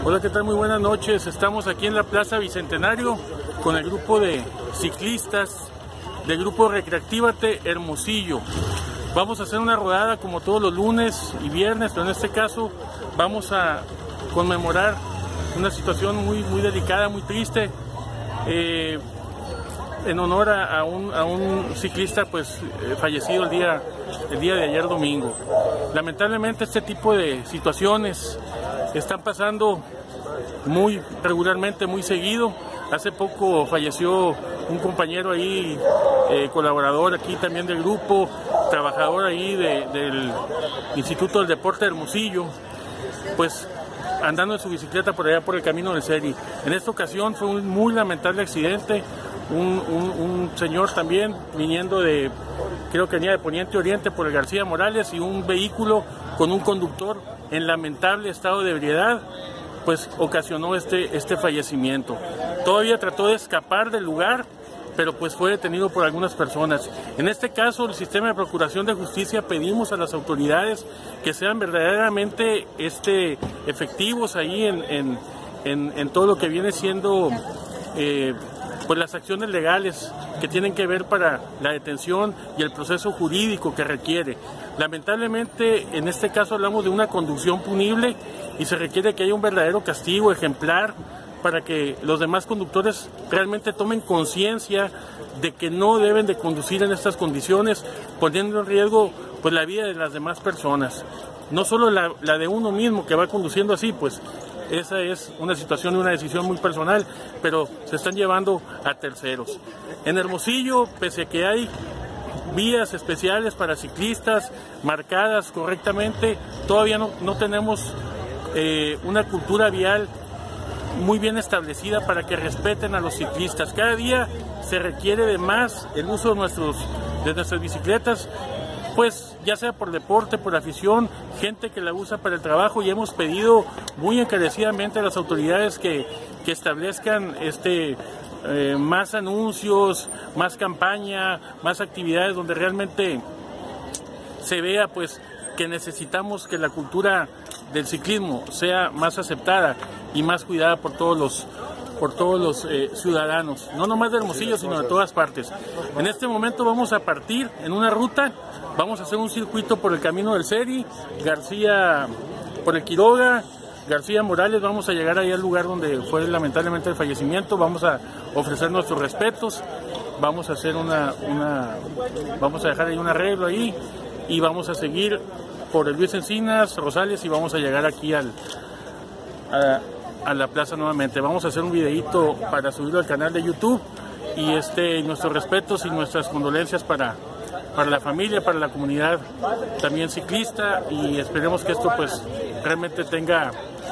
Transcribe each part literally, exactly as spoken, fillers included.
Hola, ¿qué tal? Muy buenas noches. Estamos aquí en la Plaza Bicentenario con el grupo de ciclistas del grupo Recreatívate Hermosillo. Vamos a hacer una rodada como todos los lunes y viernes, pero en este caso vamos a conmemorar una situación muy, muy delicada, muy triste, eh, en honor a, a, un, a un ciclista pues eh, fallecido el día, el día de ayer domingo. Lamentablemente este tipo de situaciones están pasando muy regularmente, muy seguido. Hace poco falleció un compañero ahí, eh, colaborador aquí también del grupo, trabajador ahí de, del Instituto del Deporte de Hermosillo, pues andando en su bicicleta por allá por el camino del Seri. En esta ocasión fue un muy lamentable accidente, un, un, un señor también viniendo de, creo que venía de Poniente Oriente por el García Morales, y un vehículo con un conductor en lamentable estado de ebriedad pues ocasionó este, este fallecimiento. Todavía trató de escapar del lugar, pero pues fue detenido por algunas personas. En este caso, el sistema de procuración de justicia, pedimos a las autoridades que sean verdaderamente este, efectivos ahí en, en, en, en todo lo que viene siendo eh, pues las acciones legales que tienen que ver para la detención y el proceso jurídico que requiere. Lamentablemente, en este caso hablamos de una conducción punible y se requiere que haya un verdadero castigo ejemplar para que los demás conductores realmente tomen conciencia de que no deben de conducir en estas condiciones, poniendo en riesgo pues la vida de las demás personas. No solo la, la de uno mismo que va conduciendo así, pues esa es una situación y una decisión muy personal, pero se están llevando a terceros. En Hermosillo, pese a que hay vías especiales para ciclistas marcadas correctamente, todavía no, no tenemos eh, una cultura vial muy bien establecida para que respeten a los ciclistas. Cada día se requiere de más el uso de, nuestros, de nuestras bicicletas, pues ya sea por deporte, por afición, gente que la usa para el trabajo, y hemos pedido muy encarecidamente a las autoridades que, que establezcan este, eh, más anuncios, más campaña, más actividades donde realmente se vea pues que necesitamos que la cultura del ciclismo sea más aceptada y más cuidada por todos los por todos los eh, ciudadanos, no nomás de Hermosillo, sino de todas partes. En este momento vamos a partir en una ruta, vamos a hacer un circuito por el camino del Seri, García, por el Quiroga, García Morales, vamos a llegar ahí al lugar donde fue lamentablemente el fallecimiento, vamos a ofrecer nuestros respetos, vamos a hacer una, una vamos a dejar ahí un arreglo ahí, y vamos a seguir por el Luis Encinas, Rosales, y vamos a llegar aquí al, a, a la plaza nuevamente. Vamos a hacer un videíto para subirlo al canal de YouTube, y este, nuestros respetos y nuestras condolencias para, para la familia, para la comunidad también ciclista, y esperemos que esto pues realmente tenga,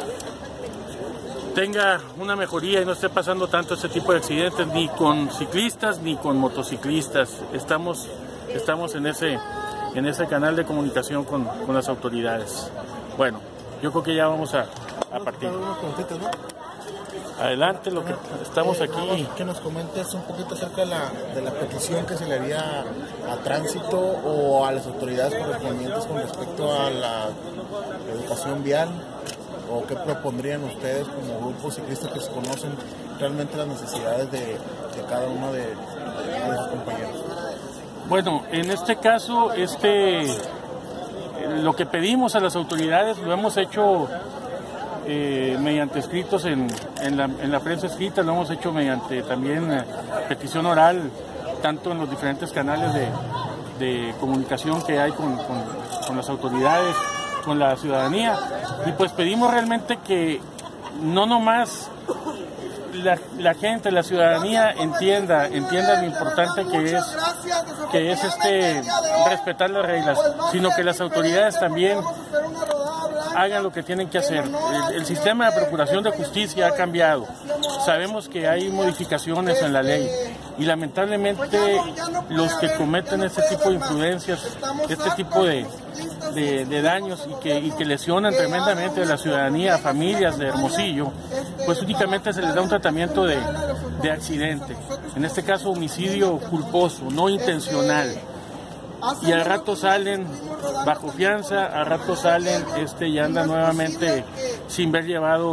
tenga una mejoría y no esté pasando tanto este tipo de accidentes ni con ciclistas ni con motociclistas. Estamos, estamos en ese en ese canal de comunicación con, con las autoridades. Bueno, yo creo que ya vamos a, a partir. Adelante, lo que estamos eh, aquí. Que nos comentes un poquito acerca de la, de la petición que se le haría a Tránsito o a las autoridades correspondientes con respecto a la educación vial, o qué propondrían ustedes como grupos ciclistas que se conocen realmente las necesidades de, de cada uno de, de sus compañeros. Bueno, en este caso, este, lo que pedimos a las autoridades lo hemos hecho eh, mediante escritos en, en, la, en la prensa escrita, lo hemos hecho mediante también eh, petición oral, tanto en los diferentes canales de, de comunicación que hay con, con, con las autoridades, con la ciudadanía, y pues pedimos realmente que no nomás La, la gente, la ciudadanía entienda, entienda lo importante que es, que es este respetar las reglas, sino que las autoridades también hagan lo que tienen que hacer. El, el sistema de procuración de justicia ha cambiado. Sabemos que hay modificaciones en la ley y lamentablemente los que cometen este tipo de imprudencias, este tipo de, de, de daños y que, y que lesionan tremendamente a la ciudadanía, a familias de Hermosillo, pues únicamente se les da un tratamiento de, de accidente, en este caso homicidio culposo, no intencional. Y al rato salen bajo fianza, al rato salen este, y andan nuevamente sin haber llevado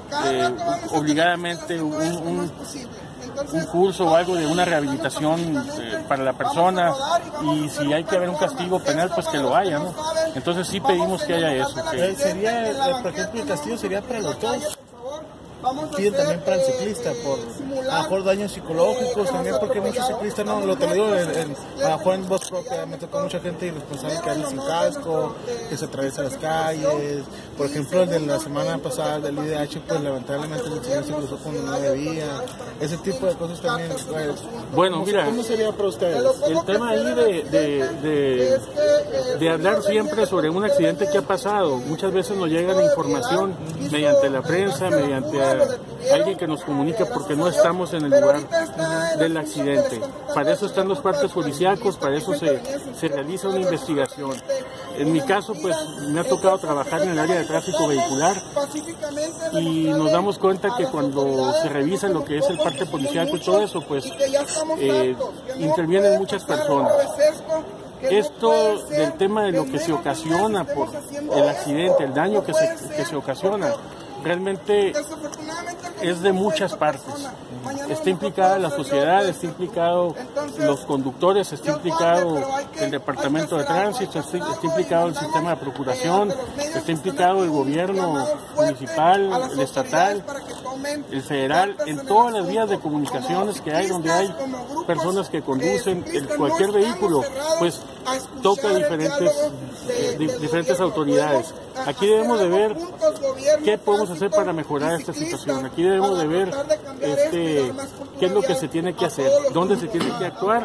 eh, obligadamente un, un, un curso o algo de una rehabilitación eh, para la persona, y si hay que haber un castigo penal, pues que lo haya, ¿no? Entonces sí pedimos que haya eso. Que... Sería, por ejemplo, el castigo sería para los dos. Piden también para el ciclista por a lo mejor daños psicológicos también, porque muchos ciclistas, no lo te lo digo en, en, a lo mejor en voz propia, me tocó mucha gente irresponsable que anda sin casco, que se atraviesa las calles. Por ejemplo, el de la semana pasada del I D H, pues lamentablemente el señor se cruzó cuando no debía. Ese tipo de cosas también, pues, bueno, ¿cómo, mira, ¿cómo sería para ustedes? El tema ahí de, de, de, de hablar siempre sobre un accidente que ha pasado. Muchas veces nos llega la información mediante la prensa, mediante a alguien que nos comunica, porque no estamos en el lugar del accidente. Para eso están los partes policíacos, para eso se, se realiza una investigación. En mi caso, pues me ha tocado trabajar en el área de tráfico vehicular, y nos damos cuenta que cuando se revisa lo que es el parte policíaco y todo eso, pues eh, intervienen muchas personas. Esto del tema de lo que se ocasiona por el accidente, el daño que se, que se ocasiona, realmente es de muchas partes. Está implicada la sociedad, está implicado los conductores, está implicado el departamento de tránsito, está, está implicado el sistema de procuración, está implicado el gobierno municipal, el estatal, el federal, en todas las vías de comunicaciones que hay, donde hay personas que conducen el, cualquier vehículo, pues toca diferentes, eh, di, diferentes autoridades. Aquí debemos de ver qué podemos hacer para mejorar esta situación. Aquí debemos de ver este, qué es lo que se tiene que hacer, dónde se tiene que actuar.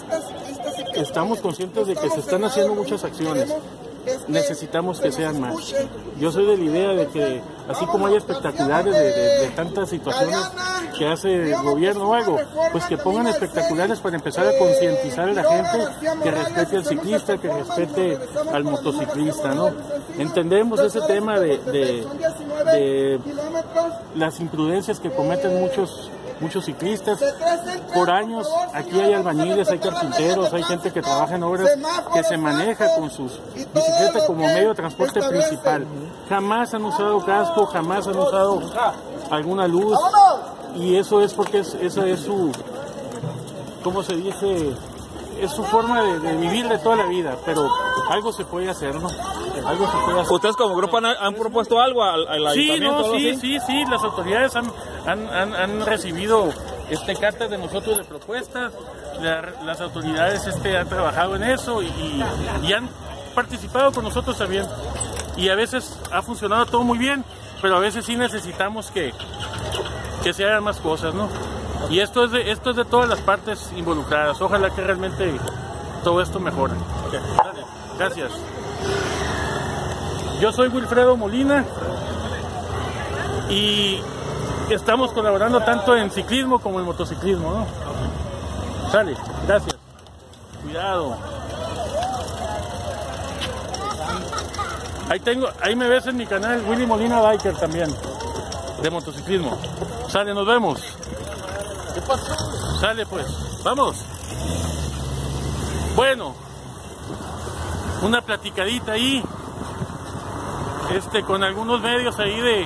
Estamos conscientes de que se están haciendo muchas acciones. Necesitamos que sean más. Yo soy de la idea de que, así como hay espectaculares de, de, de tantas situaciones que hace el gobierno o algo, pues que pongan espectaculares para empezar a concientizar a la gente que respete al ciclista, que respete al motociclista, ¿no? Entendemos ese tema de, de, de las imprudencias que cometen muchos muchos ciclistas. Por años aquí hay albañiles, hay carpinteros, hay gente que trabaja en obras, que se maneja con sus bicicletas como medio de transporte principal. Jamás han usado casco, jamás han usado alguna luz, y eso es porque es, esa es su, ¿cómo se dice? Es su forma de, de vivir de toda la vida, pero algo se puede hacer, ¿no? Algo se puede hacer. ¿Ustedes como grupo han, han propuesto algo al, al ayuntamiento? Sí, no, sí, sí, sí, las autoridades han, han, han, han recibido este, cartas de nosotros de propuestas, la, las autoridades este, han trabajado en eso y, y han participado con nosotros también, y a veces ha funcionado todo muy bien, pero a veces sí necesitamos que, que se hagan más cosas, ¿no? Y esto es, de, esto es de todas las partes involucradas. Ojalá que realmente todo esto mejore. Okay. Gracias. Yo soy Wilfredo Molina y estamos colaborando tanto en ciclismo como en motociclismo, ¿no? Sale, gracias. Cuidado. Ahí tengo, ahí me ves en mi canal Willy Molina Biker también, de motociclismo. Sale, nos vemos. ¿Qué pasó? Sale pues, vamos. Bueno, una platicadita ahí, este, con algunos medios ahí de,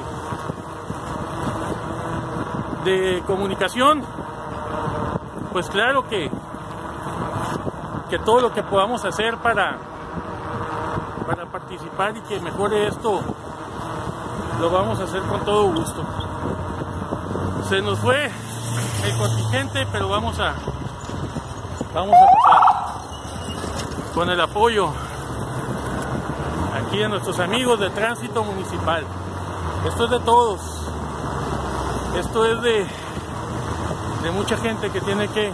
de comunicación. Pues claro que, que todo lo que podamos hacer para, para participar y que mejore esto, lo vamos a hacer con todo gusto. Se nos fue el contingente, pero vamos a vamos a pasar con el apoyo aquí de nuestros amigos de tránsito municipal. Esto es de todos, esto es de de mucha gente que tiene que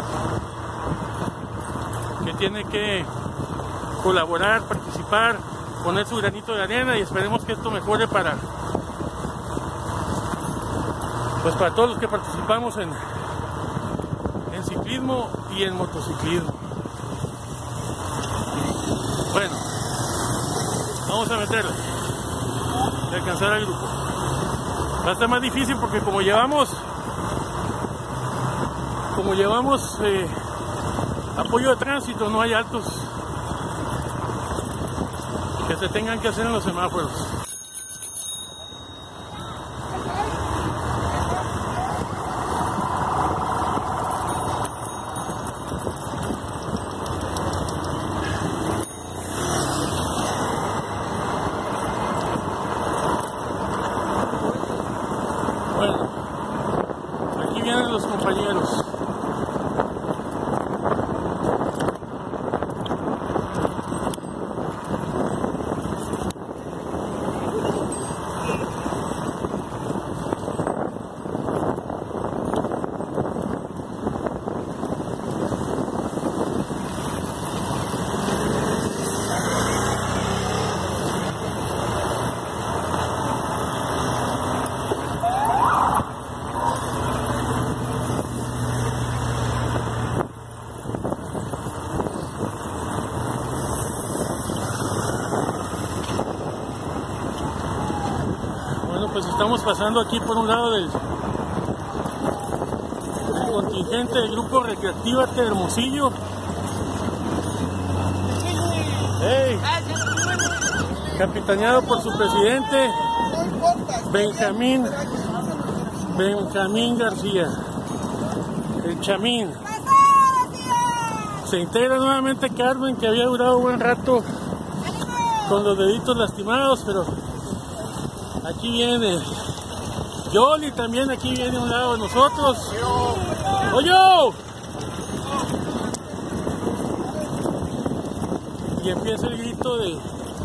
que tiene que colaborar, participar, poner su granito de arena, y esperemos que esto mejore para pues para todos los que participamos en, en ciclismo y en motociclismo. Bueno, vamos a meterle y alcanzar al grupo. Va a estar más difícil porque como llevamos como llevamos eh, apoyo de tránsito, no hay altos que se tengan que hacer en los semáforos. Bueno, aquí vienen los compañeros. Pues estamos pasando aquí por un lado del, del contingente del grupo Recreatívate Hermosillo. Hey, capitaneado por su presidente Benjamín Benjamín García, el Chamín. Se integra nuevamente Carmen, que había durado un buen rato con los deditos lastimados, pero aquí viene Yoli, también aquí viene a un lado de nosotros. ¡Oye! Y empieza el grito de...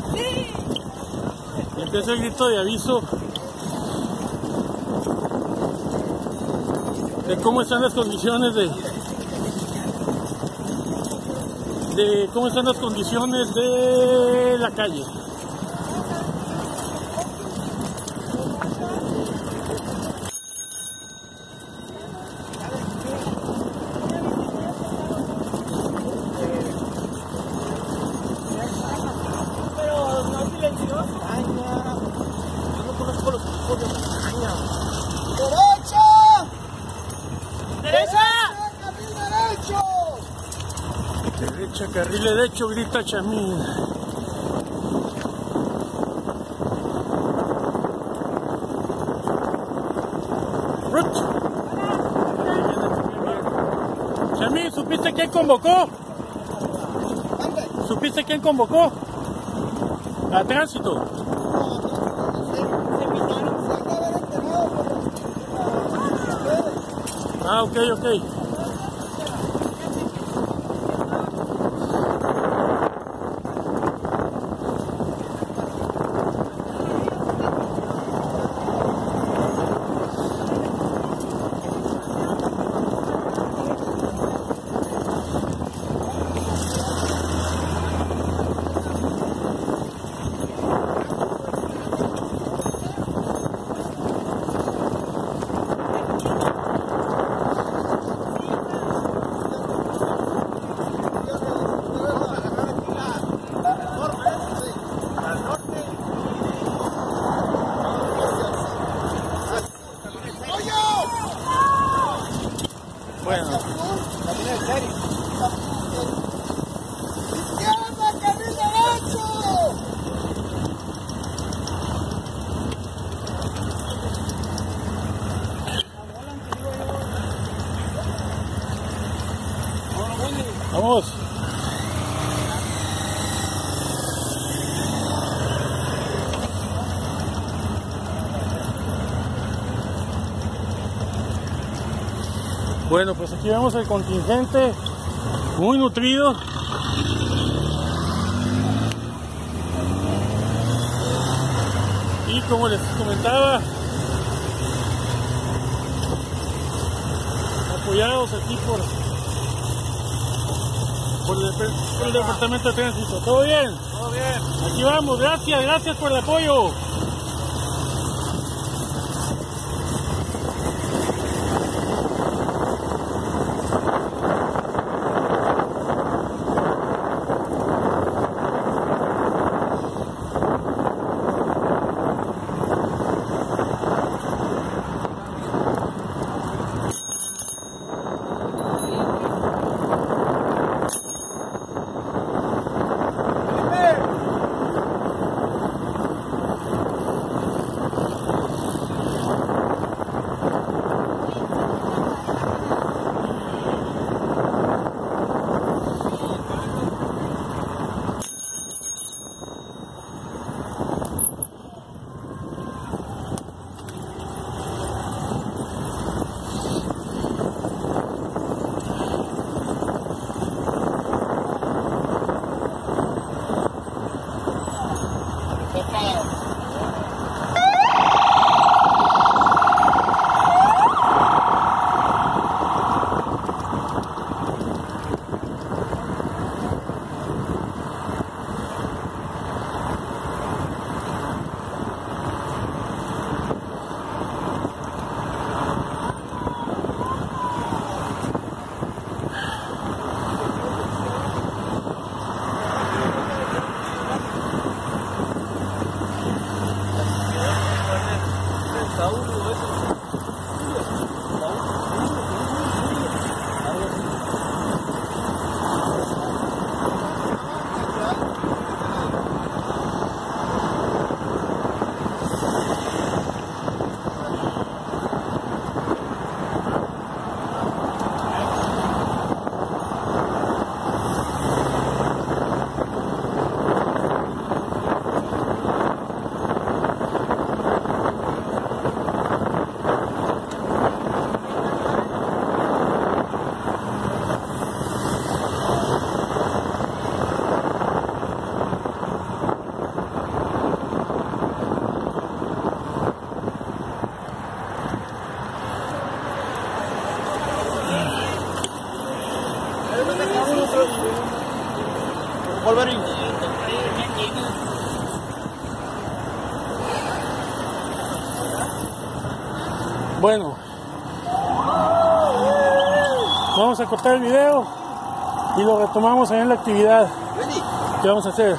Y empieza el grito de aviso de cómo están las condiciones de... de cómo están las condiciones de la calle. Derecha, carril derecho, grita Chamín. Chamín, ¿supiste quién convocó? ¿Supiste quién convocó? A tránsito. Ah, ok, ok. Bueno. ¡Izquierda, carril derecho! Vamos. Bueno, pues aquí vemos el contingente muy nutrido. Y como les comentaba, apoyados aquí por, por, el, por el Departamento de Tránsito. ¿Todo bien? Todo bien. Aquí vamos, gracias, gracias por el apoyo. Bueno, vamos a cortar el video y lo retomamos ahí en la actividad que vamos a hacer.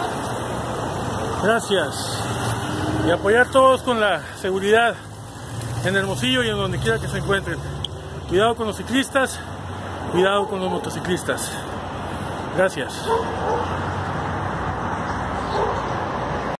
Gracias. Y apoyar todos con la seguridad en Hermosillo y en donde quiera que se encuentren. Cuidado con los ciclistas, cuidado con los motociclistas. Gracias.